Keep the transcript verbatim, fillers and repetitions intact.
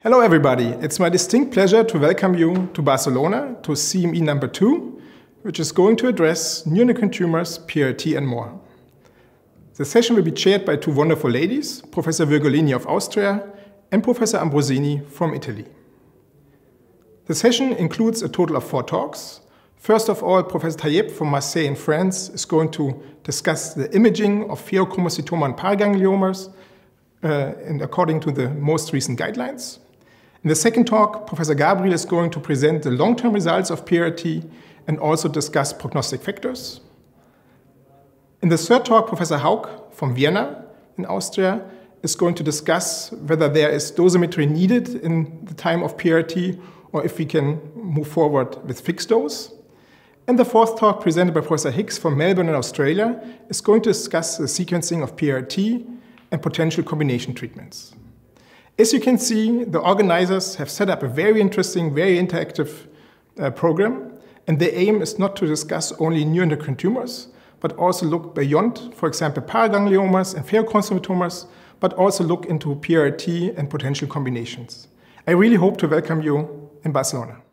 Hello everybody, it's my distinct pleasure to welcome you to Barcelona to C M E number two, which is going to address neuroendocrine tumors, P R R T and more. The session will be chaired by two wonderful ladies, Professor Virgolini of Austria and Professor Ambrosini from Italy. The session includes a total of four talks. First of all, Professor Taïeb from Marseille in France is going to discuss the imaging of pheochromocytoma and paragangliomas uh, and according to the most recent guidelines. In the second talk, Professor Gabriel is going to present the long-term results of P R R T and also discuss prognostic factors. In the third talk, Professor Haug from Vienna in Austria is going to discuss whether there is dosimetry needed in the time of P R R T or if we can move forward with fixed dose. And the fourth talk, presented by Professor Hicks from Melbourne in Australia, is going to discuss the sequencing of P R R T and potential combination treatments. As you can see, the organizers have set up a very interesting, very interactive uh, program, and the aim is not to discuss only neuroendocrine tumors, but also look beyond, for example, paragangliomas and pheochromocytomas, but also look into P R R T and potential combinations. I really hope to welcome you in Barcelona.